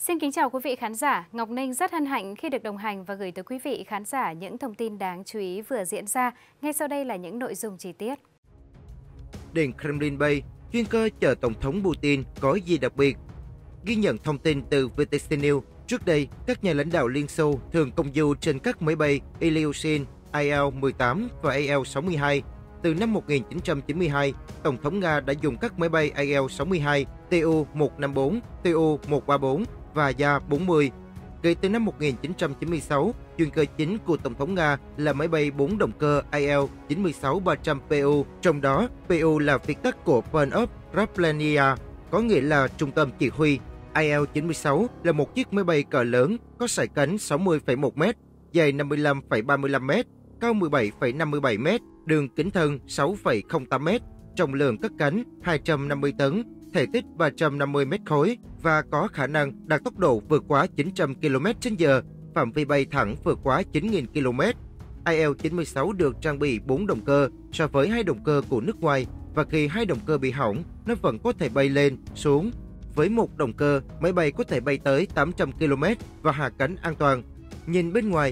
Xin kính chào quý vị khán giả. Ngọc Ninh rất hân hạnh khi được đồng hành và gửi tới quý vị khán giả những thông tin đáng chú ý vừa diễn ra. Ngay sau đây là những nội dung chi tiết. Điện Kremlin bay, chuyên cơ chở Tổng thống Putin có gì đặc biệt? Ghi nhận thông tin từ VTC News, trước đây, các nhà lãnh đạo Liên Xô thường công du trên các máy bay Ilyushin, Il-18 và Il-62. Từ năm 1992, Tổng thống Nga đã dùng các máy bay Il-62, Tu-154, Tu-134 và Ya-40. Kể từ năm 1996, chuyên cơ chính của Tổng thống Nga là máy bay 4 động cơ Il-96-300PU, trong đó PU là viết tắt của Point of Raplania, có nghĩa là trung tâm chỉ huy. Il-96 là một chiếc máy bay cỡ lớn, có sải cánh 60,1m, dài 55,35m, cao 17,57m, đường kính thân 6,08m, trọng lượng cất cánh 250 tấn, thể tích 350 mét khối và có khả năng đạt tốc độ vượt quá 900 km/h, phạm vi bay thẳng vượt quá 9.000 km. Il-96 được trang bị 4 động cơ so với 2 động cơ của nước ngoài, và khi 2 động cơ bị hỏng, nó vẫn có thể bay lên, xuống. Với một động cơ, máy bay có thể bay tới 800 km và hạ cánh an toàn. Nhìn bên ngoài,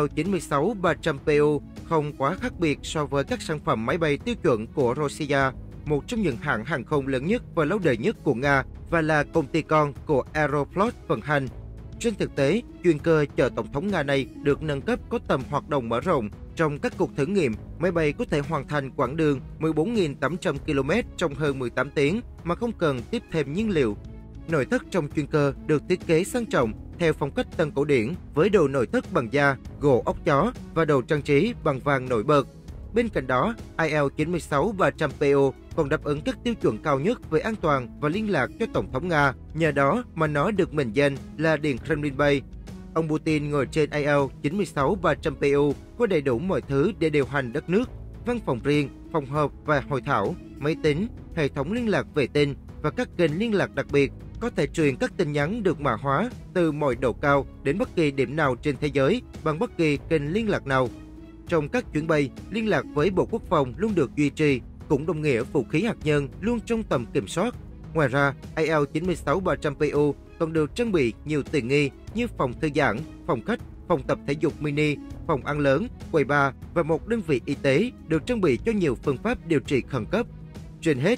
Il-96-300PU không quá khác biệt so với các sản phẩm máy bay tiêu chuẩn của Rossiya, một trong những hãng hàng không lớn nhất và lâu đời nhất của Nga và là công ty con của Aeroflot vận hành. Trên thực tế, chuyên cơ chở Tổng thống Nga này được nâng cấp có tầm hoạt động mở rộng. Trong các cuộc thử nghiệm, máy bay có thể hoàn thành quãng đường 14.800 km trong hơn 18 tiếng mà không cần tiếp thêm nhiên liệu. Nội thất trong chuyên cơ được thiết kế sang trọng theo phong cách tân cổ điển với đồ nội thất bằng da, gỗ ốc chó và đồ trang trí bằng vàng nổi bật. Bên cạnh đó, Il-96-300PU còn đáp ứng các tiêu chuẩn cao nhất về an toàn và liên lạc cho Tổng thống Nga, nhờ đó mà nó được mệnh danh là Điện Kremlin bay. Ông Putin ngồi trên Il-96-300PU có đầy đủ mọi thứ để điều hành đất nước, văn phòng riêng, phòng họp và hội thảo, máy tính, hệ thống liên lạc vệ tinh và các kênh liên lạc đặc biệt, có thể truyền các tin nhắn được mã hóa từ mọi độ cao đến bất kỳ điểm nào trên thế giới bằng bất kỳ kênh liên lạc nào. Trong các chuyến bay, liên lạc với Bộ Quốc phòng luôn được duy trì, cũng đồng nghĩa vũ khí hạt nhân luôn trong tầm kiểm soát. Ngoài ra, Il-96-300PU còn được trang bị nhiều tiện nghi như phòng thư giãn, phòng khách, phòng tập thể dục mini, phòng ăn lớn, quầy bar và một đơn vị y tế được trang bị cho nhiều phương pháp điều trị khẩn cấp. Trên hết,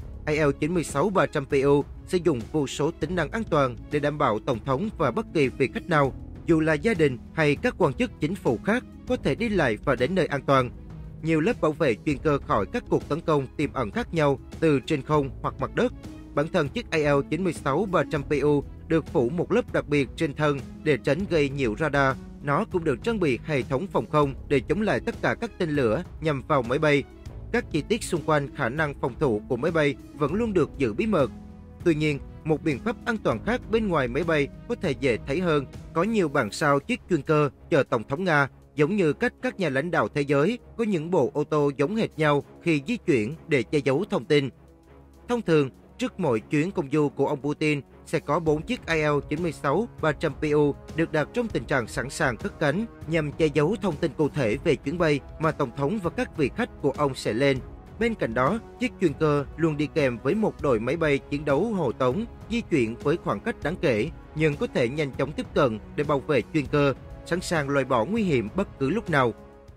Il-96-300PU sử dụng vô số tính năng an toàn để đảm bảo Tổng thống và bất kỳ vị khách nào, dù là gia đình hay các quan chức chính phủ khác, có thể đi lại và đến nơi an toàn. Nhiều lớp bảo vệ chuyên cơ khỏi các cuộc tấn công tiềm ẩn khác nhau từ trên không hoặc mặt đất. Bản thân chiếc Il-96-300PU được phủ một lớp đặc biệt trên thân để tránh gây nhiễu radar. Nó cũng được trang bị hệ thống phòng không để chống lại tất cả các tên lửa nhằm vào máy bay. Các chi tiết xung quanh khả năng phòng thủ của máy bay vẫn luôn được giữ bí mật. Tuy nhiên, một biện pháp an toàn khác bên ngoài máy bay có thể dễ thấy hơn. Có nhiều bản sao chiếc chuyên cơ chở Tổng thống Nga, giống như cách các nhà lãnh đạo thế giới có những bộ ô tô giống hệt nhau khi di chuyển để che giấu thông tin. Thông thường, trước mỗi chuyến công du của ông Putin sẽ có 4 chiếc Il-96-300PU được đặt trong tình trạng sẵn sàng cất cánh nhằm che giấu thông tin cụ thể về chuyến bay mà Tổng thống và các vị khách của ông sẽ lên. Bên cạnh đó, chiếc chuyên cơ luôn đi kèm với một đội máy bay chiến đấu hộ tống di chuyển với khoảng cách đáng kể, nhưng có thể nhanh chóng tiếp cận để bảo vệ chuyên cơ, sẵn sàng loại bỏ nguy hiểm bất cứ lúc nào.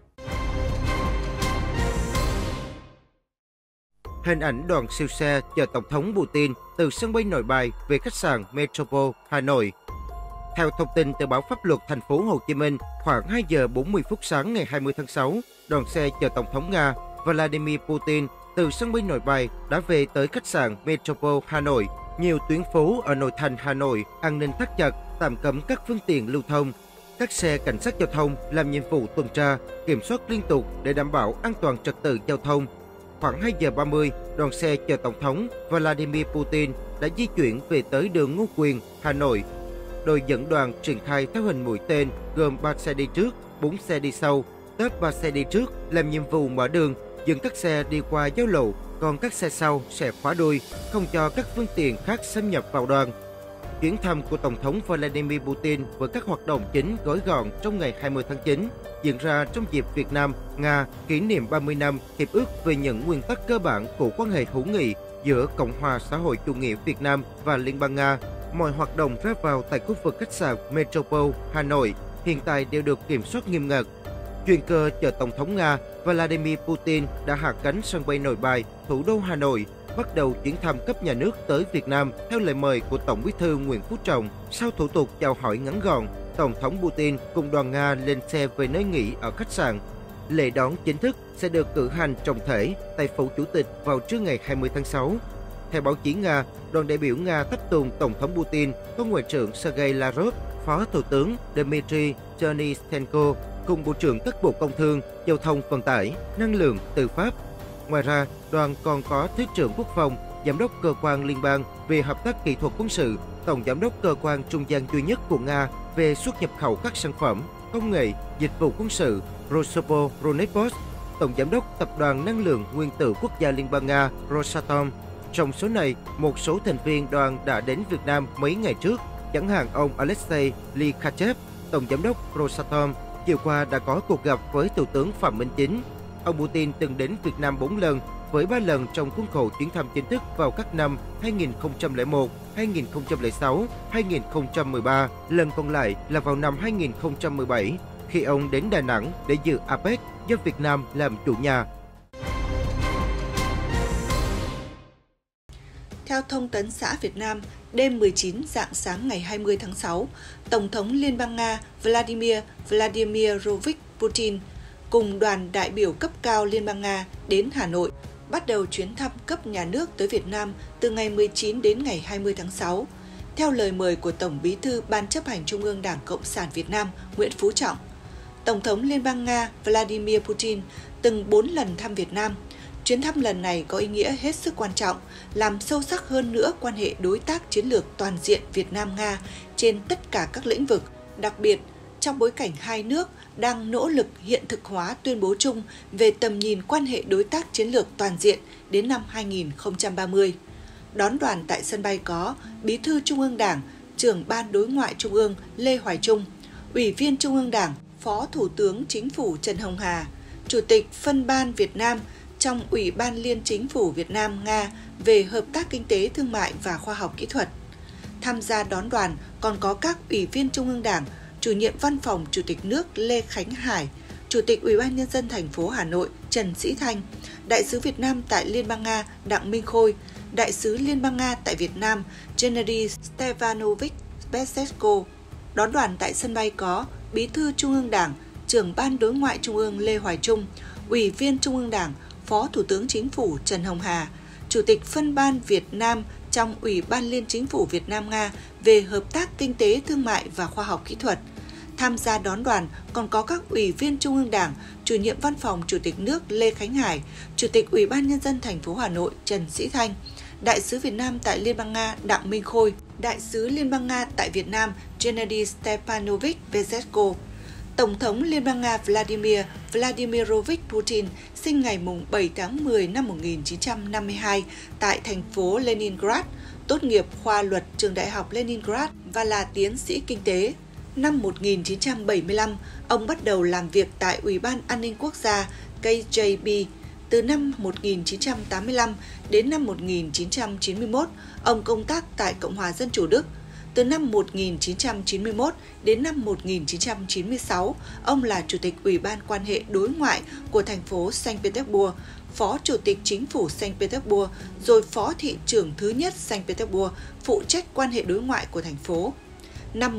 Hình ảnh đoàn siêu xe chở Tổng thống Putin từ sân bay Nội Bài về khách sạn Metropole, Hà Nội. Theo thông tin từ báo Pháp luật thành phố Hồ Chí Minh, khoảng 2 giờ 40 phút sáng ngày 20 tháng 6, đoàn xe chở Tổng thống Nga Vladimir Putin từ sân bay Nội Bài đã về tới khách sạn Metropole, Hà Nội. Nhiều tuyến phố ở nội thành Hà Nội an ninh thắt chặt, tạm cấm các phương tiện lưu thông. Các xe cảnh sát giao thông làm nhiệm vụ tuần tra, kiểm soát liên tục để đảm bảo an toàn trật tự giao thông. Khoảng 2 giờ 30, đoàn xe chở Tổng thống Vladimir Putin đã di chuyển về tới đường Ngô Quyền, Hà Nội. Đội dẫn đoàn triển khai theo hình mũi tên gồm 3 xe đi trước, 4 xe đi sau. Top 3 xe đi trước làm nhiệm vụ mở đường, dừng các xe đi qua giao lộ, còn các xe sau sẽ khóa đuôi, không cho các phương tiện khác xâm nhập vào đoàn. Chuyến thăm của Tổng thống Vladimir Putin với các hoạt động chính gói gọn trong ngày 20 tháng 9 diễn ra trong dịp Việt Nam, Nga kỷ niệm 30 năm Hiệp ước về những nguyên tắc cơ bản của quan hệ hữu nghị giữa Cộng hòa xã hội chủ nghĩa Việt Nam và Liên bang Nga mọi hoạt động ra vào tại khu vực khách sạn Metropole Hà Nội hiện tại đều được kiểm soát nghiêm ngặt. Chuyên cơ chở Tổng thống Nga Vladimir Putin đã hạ cánh sân bay Nội Bài, thủ đô Hà Nội, bắt đầu chuyến thăm cấp nhà nước tới Việt Nam theo lời mời của Tổng Bí thư Nguyễn Phú Trọng. Sau thủ tục chào hỏi ngắn gọn, Tổng thống Putin cùng đoàn Nga lên xe về nơi nghỉ ở khách sạn. Lễ đón chính thức sẽ được cử hành trọng thể tại Phủ Chủ tịch vào trưa ngày 20 tháng 6. Theo báo chí Nga, đoàn đại biểu Nga thắp tùng Tổng thống Putin có Ngoại trưởng Sergei Lavrov, Phó Thủ tướng Dmitry Chernyshenko cùng Bộ trưởng các Bộ Công Thương, Giao thông Vận tải, Năng lượng, Tư pháp. Ngoài ra, đoàn còn có Thứ trưởng Quốc phòng, Giám đốc Cơ quan Liên bang về hợp tác kỹ thuật quân sự, Tổng Giám đốc Cơ quan Trung gian duy nhất của Nga về xuất nhập khẩu các sản phẩm, công nghệ, dịch vụ quân sự Rosoboronexport, Tổng Giám đốc Tập đoàn Năng lượng Nguyên tử Quốc gia Liên bang Nga Rosatom. Trong số này, một số thành viên đoàn đã đến Việt Nam mấy ngày trước, chẳng hạn ông Alexei Likhachev, Tổng Giám đốc Rosatom, chiều qua đã có cuộc gặp với Thủ tướng Phạm Minh Chính. Ông Putin từng đến Việt Nam 4 lần, với 3 lần trong khuôn khổ chuyến thăm chính thức vào các năm 2001, 2006, 2013, lần còn lại là vào năm 2017, khi ông đến Đà Nẵng để dự APEC do Việt Nam làm chủ nhà. Theo Thông tấn xã Việt Nam, đêm 19 rạng sáng ngày 20 tháng 6, Tổng thống Liên bang Nga Vladimir Vladimirovich Putin cùng đoàn đại biểu cấp cao Liên bang Nga đến Hà Nội, bắt đầu chuyến thăm cấp nhà nước tới Việt Nam từ ngày 19 đến ngày 20 tháng 6, theo lời mời của Tổng Bí thư Ban chấp hành Trung ương Đảng Cộng sản Việt Nam Nguyễn Phú Trọng. Tổng thống Liên bang Nga Vladimir Putin từng 4 lần thăm Việt Nam. Chuyến thăm lần này có ý nghĩa hết sức quan trọng, làm sâu sắc hơn nữa quan hệ đối tác chiến lược toàn diện Việt Nam-Nga trên tất cả các lĩnh vực, đặc biệt trong bối cảnh hai nước đang nỗ lực hiện thực hóa tuyên bố chung về tầm nhìn quan hệ đối tác chiến lược toàn diện đến năm 2030. Đón đoàn tại sân bay có Bí thư Trung ương Đảng, Trưởng Ban Đối ngoại Trung ương Lê Hoài Trung, Ủy viên Trung ương Đảng, Phó Thủ tướng Chính phủ Trần Hồng Hà, Chủ tịch Phân ban Việt Nam trong Ủy ban Liên Chính phủ Việt Nam-Nga về hợp tác kinh tế, thương mại và khoa học kỹ thuật. Tham gia đón đoàn còn có các Ủy viên Trung ương Đảng, Chủ nhiệm Văn phòng Chủ tịch nước Lê Khánh Hải, Chủ tịch Ủy ban Nhân dân thành phố Hà Nội Trần Sĩ Thanh, Đại sứ Việt Nam tại Liên bang Nga Đặng Minh Khôi, Đại sứ Liên bang Nga tại Việt Nam Gennady Stevanovich Besesko. Đón đoàn tại sân bay có Bí thư Trung ương Đảng, Trưởng Ban Đối ngoại Trung ương Lê Hoài Trung, Ủy viên Trung ương Đảng, Phó Thủ tướng Chính phủ Trần Hồng Hà, Chủ tịch Phân ban Việt Nam trong Ủy ban Liên Chính phủ Việt Nam-Nga về hợp tác kinh tế, thương mại và khoa học kỹ thuật. Tham gia đón đoàn còn có các Ủy viên Trung ương Đảng, Chủ nhiệm Văn phòng Chủ tịch nước Lê Khánh Hải, Chủ tịch Ủy ban Nhân dân thành phố Hà Nội Trần Sĩ Thanh, Đại sứ Việt Nam tại Liên bang Nga Đặng Minh Khôi, Đại sứ Liên bang Nga tại Việt Nam Gennady Stepanovich Besesko. Tổng thống Liên bang Nga Vladimir Vladimirovich Putin sinh ngày 7 tháng 10 năm 1952 tại thành phố Leningrad, tốt nghiệp khoa luật trường Đại học Leningrad và là tiến sĩ kinh tế. Năm 1975, ông bắt đầu làm việc tại Ủy ban An ninh Quốc gia KGB. Từ năm 1985 đến năm 1991, ông công tác tại Cộng hòa Dân chủ Đức. Từ năm 1991 đến năm 1996, ông là Chủ tịch Ủy ban quan hệ đối ngoại của thành phố Saint Petersburg, Phó Chủ tịch Chính phủ Saint Petersburg, rồi Phó Thị trưởng thứ nhất Saint Petersburg, phụ trách quan hệ đối ngoại của thành phố. Năm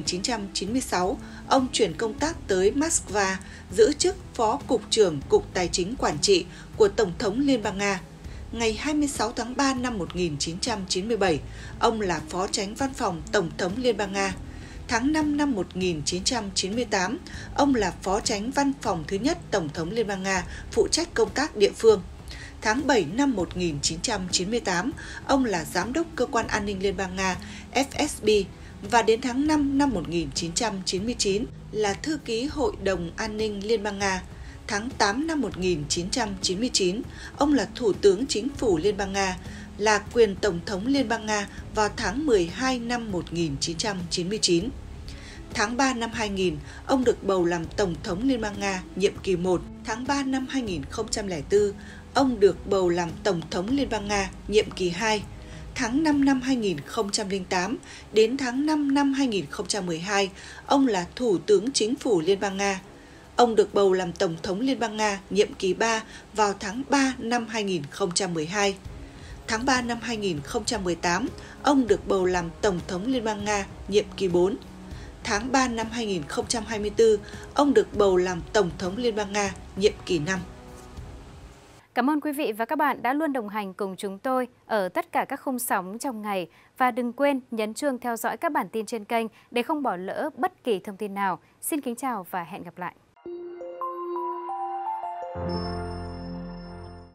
1996, ông chuyển công tác tới Moscow, giữ chức Phó Cục trưởng Cục Tài chính Quản trị của Tổng thống Liên bang Nga. Ngày 26 tháng 3 năm 1997, ông là Phó Chánh Văn phòng Tổng thống Liên bang Nga. Tháng 5 năm 1998, ông là Phó Chánh Văn phòng thứ nhất Tổng thống Liên bang Nga, phụ trách công tác địa phương. Tháng 7 năm 1998, ông là Giám đốc Cơ quan An ninh Liên bang Nga FSB và đến tháng 5 năm 1999 là Thư ký Hội đồng An ninh Liên bang Nga. Tháng 8 năm 1999, ông là Thủ tướng Chính phủ Liên bang Nga, là quyền Tổng thống Liên bang Nga vào tháng 12 năm 1999. Tháng 3 năm 2000, ông được bầu làm Tổng thống Liên bang Nga nhiệm kỳ 1. Tháng 3 năm 2004, ông được bầu làm Tổng thống Liên bang Nga nhiệm kỳ 2. tháng 5 năm 2008 đến tháng 5 năm 2012, ông là Thủ tướng Chính phủ Liên bang Nga. Ông được bầu làm Tổng thống Liên bang Nga nhiệm kỳ 3 vào tháng 3 năm 2012. Tháng 3 năm 2018, ông được bầu làm Tổng thống Liên bang Nga nhiệm kỳ 4. Tháng 3 năm 2024, ông được bầu làm Tổng thống Liên bang Nga nhiệm kỳ 5. Cảm ơn quý vị và các bạn đã luôn đồng hành cùng chúng tôi ở tất cả các khung sóng trong ngày. Và đừng quên nhấn chuông theo dõi các bản tin trên kênh để không bỏ lỡ bất kỳ thông tin nào. Xin kính chào và hẹn gặp lại.